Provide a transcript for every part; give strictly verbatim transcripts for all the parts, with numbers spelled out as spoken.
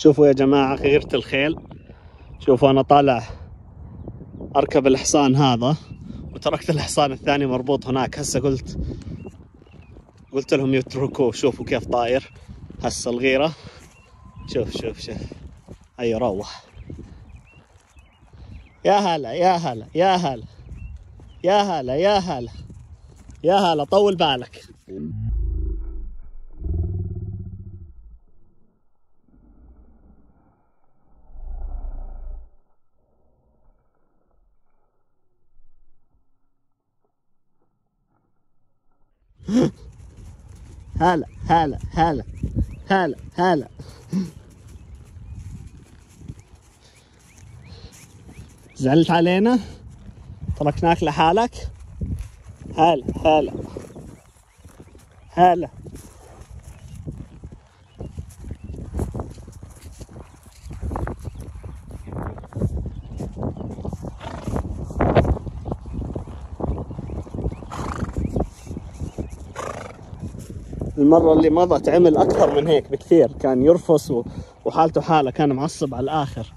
شوفوا يا جماعة غيرة الخيل. شوفوا أنا طالع أركب الحصان هذا وتركت الحصان الثاني مربوط هناك. هسه قلت قلت لهم يتركوه. شوفوا كيف طاير هسه الغيرة. شوف شوف شوف أي روح. يا هلا يا هلا يا هلا يا هلا يا هلا يا هلا. طول بالك. هلا هلا هلا هلا هلا. زعلت علينا تركناك لحالك. هلا هلا هلا. المرة اللي مضت عمل أكثر من هيك بكثير، كان يرفص وحالته حالة، كان معصب على الآخر.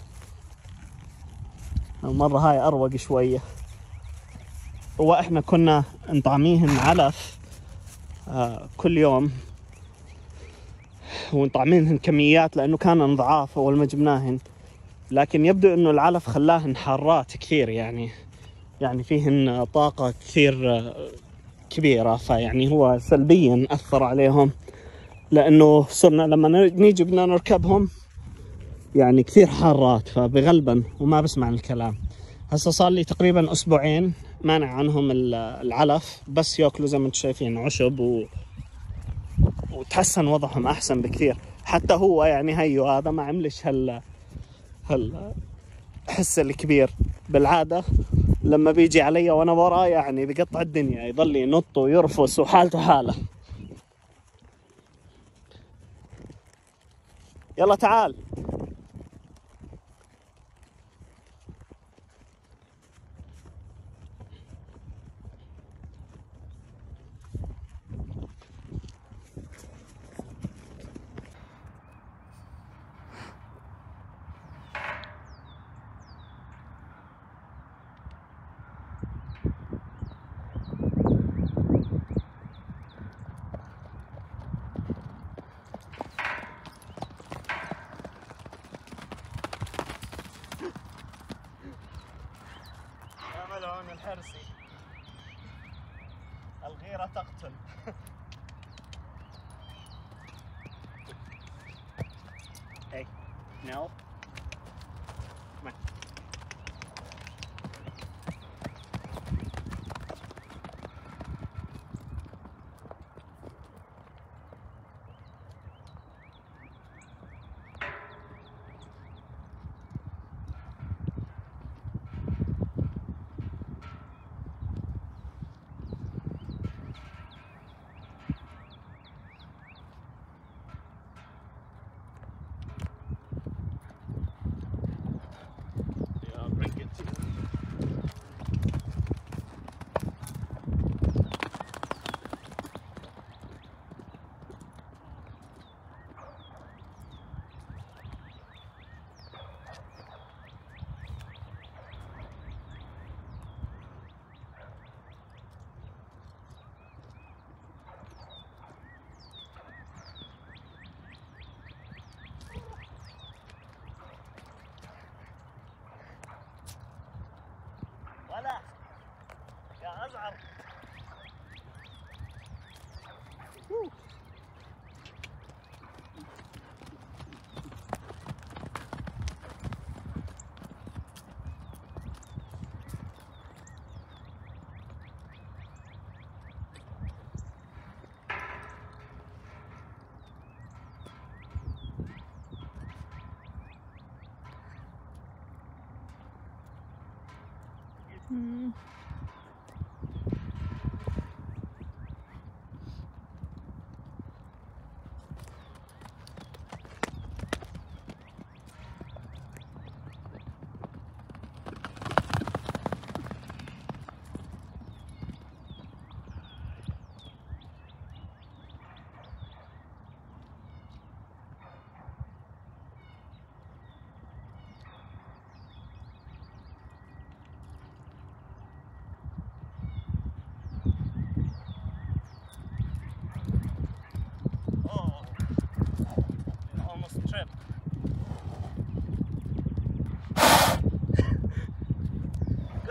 المرة هاي أروق شوية. هو إحنا كنا نطعميهن علف آه كل يوم، ونطعميهن كميات لأنه كانن ضعاف أول ما جبناهن، لكن يبدو إنه العلف خلاهن حارات كثير، يعني يعني فيهن طاقة كثير كبيرة، فيعني هو سلبيا أثر عليهم، لأنه صرنا لما نيجي بدنا نركبهم يعني كثير حارات، فبغلبن وما بسمع الكلام. هسه صار لي تقريبا أسبوعين مانع عنهم العلف، بس يأكلوا زي ما انتم شايفين عشب و... وتحسن وضعهم أحسن بكثير. حتى هو يعني هيو هذا ما عملش هال هال حس الكبير. بالعادة لما بيجي علي وانا وراه يعني بقطع الدنيا، يضل ينط ويرفس وحالته حاله. يلا تعال. يا ملعون الحرسي، الغيرة تقتل. Hey, no. Come on. Yeah, I'll bring it to you. ولا يا أزعر. Mm.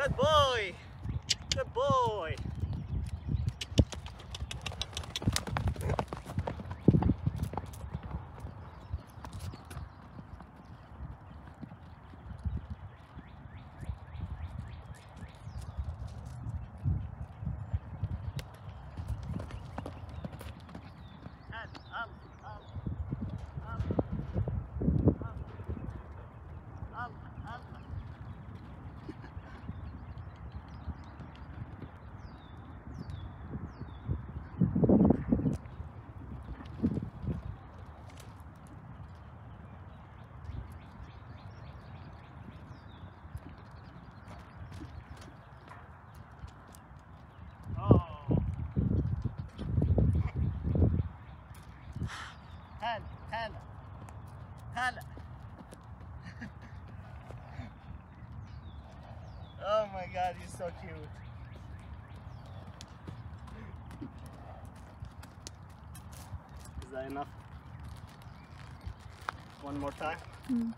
Good boy. Good boy. هلا. Oh my god, he's so cute. Is that enough? One more time? Mm.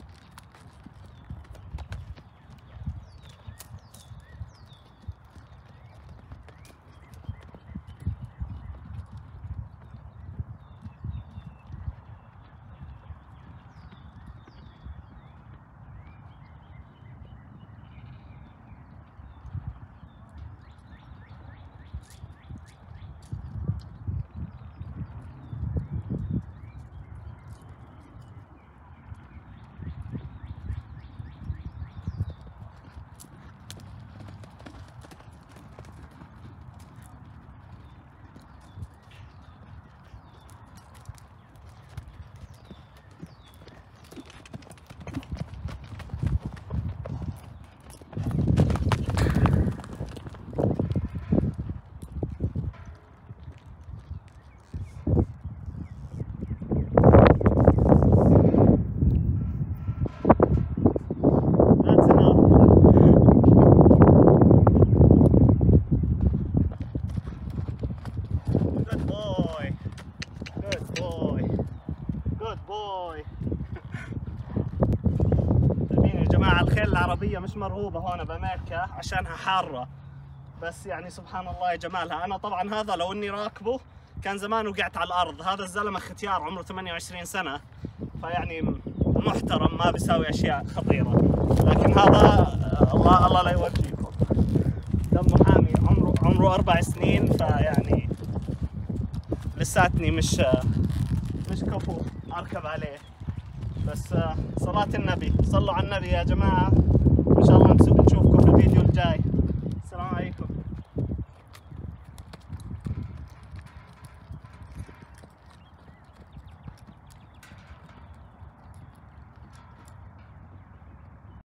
الخيل العربية مش مرغوبة هون بأمريكا عشانها حارة، بس يعني سبحان الله يا جمالها. أنا طبعا هذا لو إني راكبه كان زمان وقعت على الأرض. هذا الزلمة ختيار عمره ثمانية وعشرين سنة، فيعني محترم ما بيساوي أشياء خطيرة. لكن هذا الله الله لا يوفقكم، دمه حامي، عمره عمره أربع سنين، فيعني لساتني مش مش كفو أركب عليه. بس صلاة النبي، صلوا على النبي يا جماعة. إن شاء الله نشوفكم في الفيديو الجاي.